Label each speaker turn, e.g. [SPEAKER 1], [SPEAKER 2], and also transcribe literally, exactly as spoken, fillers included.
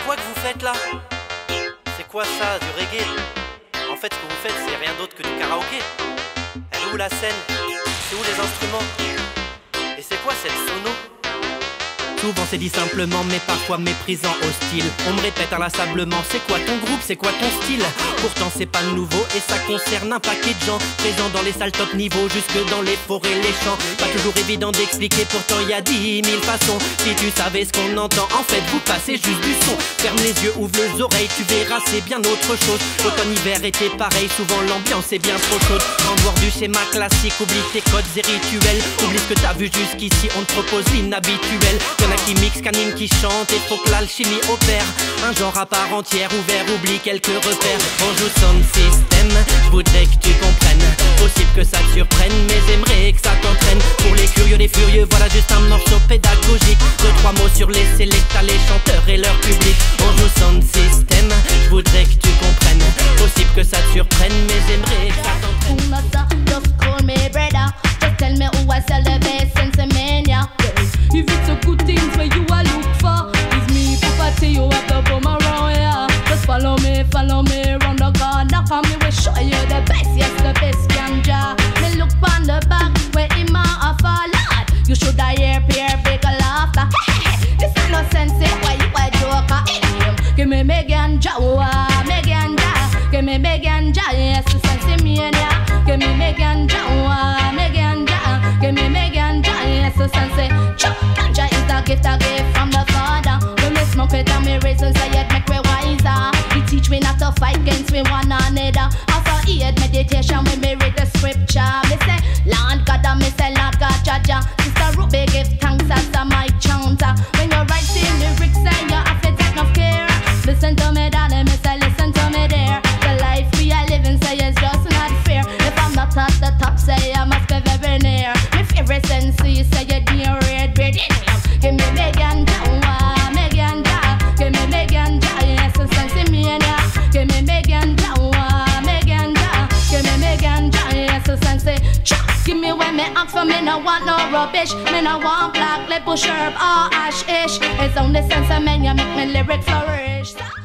[SPEAKER 1] quoi que vous faites là? C'est quoi ça, du reggae? En fait, ce que vous faites, c'est rien d'autre que du karaoké. Elle est où la scène? C'est où les instruments? Et c'est quoi cette sono? Souvent c'est dit simplement mais parfois méprisant, hostile. On me répète inlassablement, c'est quoi ton groupe, c'est quoi ton style? Pourtant c'est pas nouveau et ça concerne un paquet de gens présents dans les salles top niveau, jusque dans les forêts, les champs. Pas toujours évident d'expliquer, pourtant y a dix mille façons. Si tu savais ce qu'on entend, en fait vous passez juste du son. Ferme les yeux, ouvre les oreilles, tu verras c'est bien autre chose. Automne, hiver, été pareil, souvent l'ambiance est bien trop chaude. En dehors du schéma classique, oublie tes codes et rituels. Oublie ce que t'as vu jusqu'ici, on te propose l'inhabituel. Qui mixe, qu'anime, qui chante, et faut que l'alchimie opère. Un genre à part entière, ouvert, oublie quelques repères. On joue sound system, je voudrais que tu comprennes. Possible que ça te surprenne, mais j'aimerais que ça t'entraîne. Pour les curieux, les furieux, voilà juste un morceau pédagogique. Deux, trois mots sur les sélectas, les chanteurs et leur public. On joue sound system, je voudrais que tu comprennes. Possible que ça te surprenne, mais j'aimerais que ça t'entraîne.
[SPEAKER 2] Just call me brother, just tell me who I sell the best sense of mania. If it's a good thing for you I look for, it's me, Papa, you have to come around here. Just follow me, follow me round the corner, come me, we show you the best, yes, the best ganja. Me look on the back, where him a fall out. You should have hear peer big laughter. This is no sense, why you a joker? Give me me ganja, me ganja. Give me me ganja, yes, the sense me mania. Give me me ganja, me ganja. Give me me ganja, yes, the sense. Ganja is a gift, a gift from the Father. When we smoke it and we reason say it make we wiser. He teach me not to fight against we one another. After eat meditation when me read the scripture, me say Lord God and me say Lord God Jaja. Sister Ruby give thanks as a my chanter. When you write the lyrics say you have to take no care. Listen to me darling, me say listen to me there. The life we are living say it's just not fair. If I'm not at the top say I must be very near. My favorite sensei say you're near red bread. Give me me ganja, me ganja. Give me me ganja, yes, the sense me mania. Give me me ganja, me ganja. Give me me ganja, yes, the sense. Give me when me ask for me no want no rubbish. Me no want black, let push herb or hash ish. It's only sense of men you make me lyrics flourish.